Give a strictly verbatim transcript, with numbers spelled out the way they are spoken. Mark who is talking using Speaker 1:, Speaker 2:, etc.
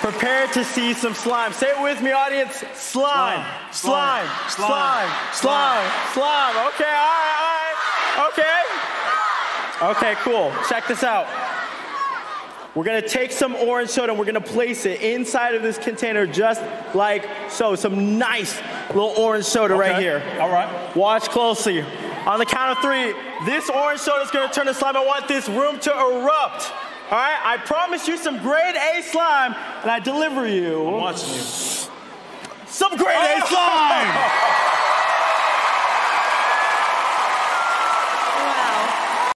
Speaker 1: Prepare to see some slime. Say it with me, audience. Slime, slime, slime, slime, slime, slime. Okay, all right, all right. Okay. Okay, cool. Check this out. We're gonna take some orange soda and we're gonna place it inside of this container just like so. Some nice little orange soda
Speaker 2: okay.
Speaker 1: right here.
Speaker 2: All right.
Speaker 1: Watch closely. On the count of three, this orange soda is gonna turn to slime. I want this room to erupt. All right, I promise you some grade A slime, and I deliver you
Speaker 2: I'm watching you.
Speaker 1: some grade A slime.